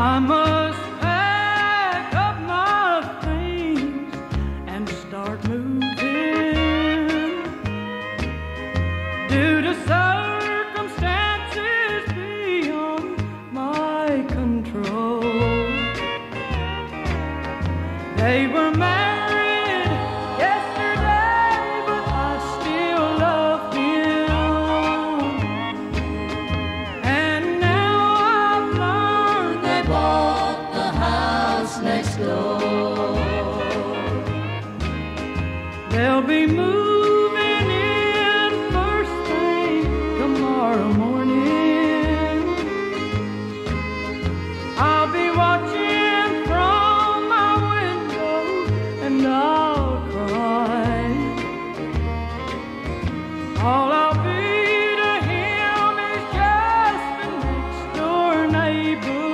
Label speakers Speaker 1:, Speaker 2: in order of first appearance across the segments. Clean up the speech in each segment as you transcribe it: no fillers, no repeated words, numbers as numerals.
Speaker 1: I must pack up my things and start moving due to circumstances beyond my control. They were married yesterday, but I still love him. And now I've learned they bought the house next door. They'll be moving in first thing tomorrow morning. I'll be watching from my window and I'll cry. All I'll be to him is just a next door neighbor.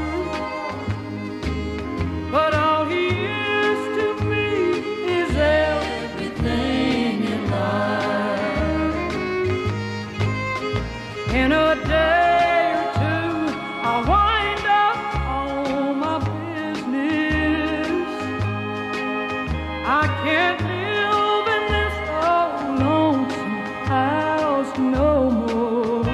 Speaker 1: But all he is to me is everything in life. In a day or two, I'll wind up all my business. I can't live in this old lonesome house no more.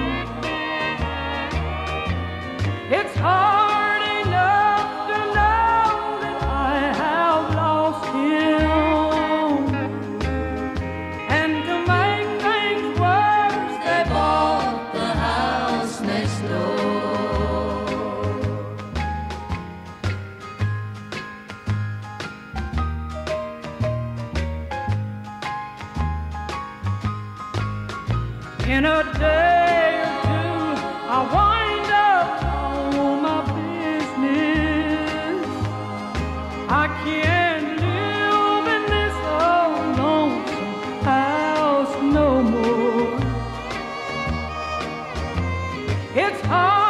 Speaker 1: It's hard enough to know that I have lost him. And to make things worse, they bought the house next door. In a day or two, I'll wind up all my business. I can't live in this old lonesome house no more. It's hard